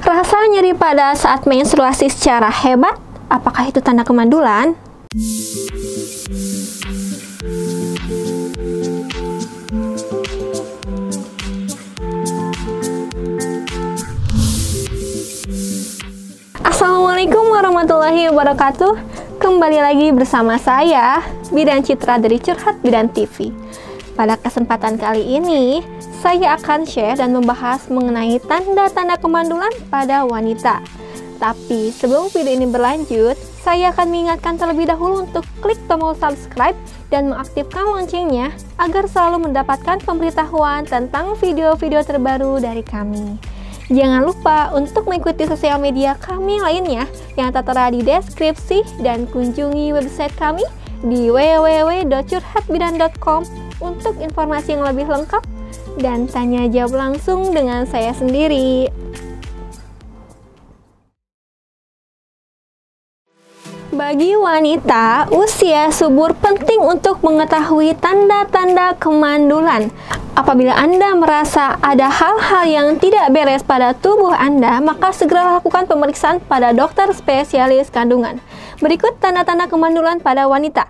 Rasa nyeri pada saat menstruasi secara hebat, apakah itu tanda kemandulan? Assalamualaikum warahmatullahi wabarakatuh. Kembali lagi bersama saya, Bidan Citra dari Curhat Bidan TV. Pada kesempatan kali ini, saya akan share dan membahas mengenai tanda-tanda kemandulan pada wanita. Tapi sebelum video ini berlanjut, saya akan mengingatkan terlebih dahulu untuk klik tombol subscribe dan mengaktifkan loncengnya agar selalu mendapatkan pemberitahuan tentang video-video terbaru dari kami. Jangan lupa untuk mengikuti sosial media kami lainnya yang tertera di deskripsi dan kunjungi website kami di www.curhatbidan.com untuk informasi yang lebih lengkap dan tanya jawab langsung dengan saya sendiri. Bagi wanita, usia subur penting untuk mengetahui tanda-tanda kemandulan. Apabila Anda merasa ada hal-hal yang tidak beres pada tubuh Anda, maka segera lakukan pemeriksaan pada dokter spesialis kandungan. Berikut tanda-tanda kemandulan pada wanita.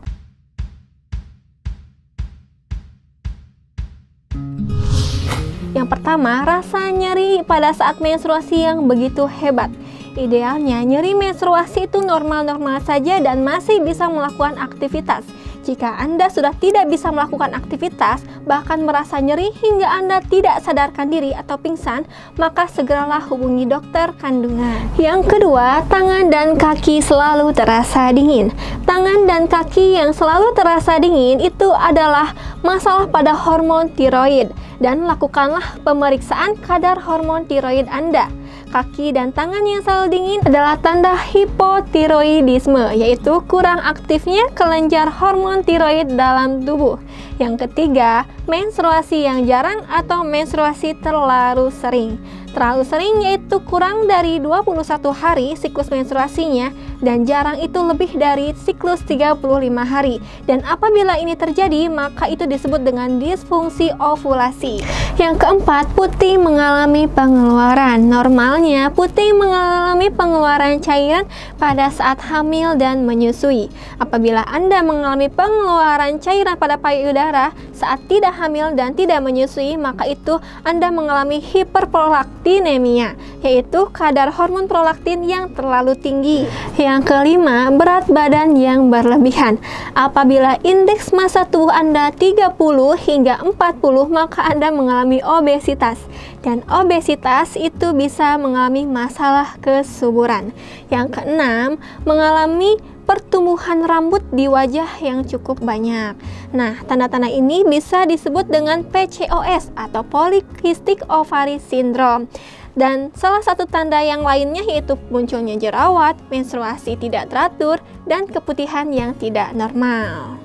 Yang pertama, rasa nyeri pada saat menstruasi yang begitu hebat. Idealnya, nyeri menstruasi itu normal-normal saja dan masih bisa melakukan aktivitas. Jika Anda sudah tidak bisa melakukan aktivitas, bahkan merasa nyeri hingga Anda tidak sadarkan diri atau pingsan, maka segeralah hubungi dokter kandungan. Yang kedua, tangan dan kaki selalu terasa dingin. Tangan dan kaki yang selalu terasa dingin itu adalah masalah pada hormon tiroid, dan lakukanlah pemeriksaan kadar hormon tiroid Anda. Kaki dan tangan yang selalu dingin adalah tanda hipotiroidisme, yaitu kurang aktifnya kelenjar hormon tiroid dalam tubuh. Yang ketiga, menstruasi yang jarang atau menstruasi terlalu sering. Terlalu sering yaitu kurang dari 21 hari siklus menstruasinya, dan jarang itu lebih dari siklus 35 hari. Dan apabila ini terjadi, maka itu disebut dengan disfungsi ovulasi. Yang keempat, putih mengalami pengeluaran. Normalnya, putih mengalami pengeluaran cairan pada saat hamil dan menyusui. Apabila Anda mengalami pengeluaran cairan pada payudara saat tidak hamil dan tidak menyusui, maka itu Anda mengalami hiperprolaktinemia, yaitu kadar hormon prolaktin yang terlalu tinggi. Yang kelima, berat badan yang berlebihan. Apabila indeks massa tubuh Anda 30 hingga 40, maka Anda mengalami obesitas. Dan obesitas itu bisa mengalami masalah kesuburan. Yang keenam, mengalami pertumbuhan rambut di wajah yang cukup banyak. Nah, tanda-tanda ini bisa disebut dengan PCOS atau Polycystic Ovary Syndrome. Dan salah satu tanda yang lainnya yaitu munculnya jerawat, menstruasi tidak teratur, dan keputihan yang tidak normal.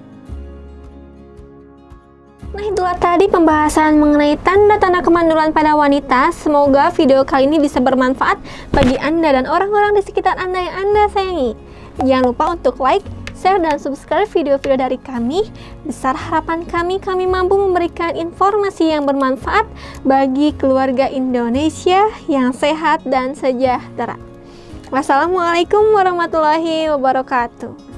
Nah, itulah tadi pembahasan mengenai tanda-tanda kemandulan pada wanita. Semoga video kali ini bisa bermanfaat bagi Anda dan orang-orang di sekitar Anda yang Anda sayangi. Jangan lupa untuk like, share, dan subscribe video-video dari kami. Besar harapan kami mampu memberikan informasi yang bermanfaat bagi keluarga Indonesia yang sehat dan sejahtera. Wassalamualaikum warahmatullahi wabarakatuh.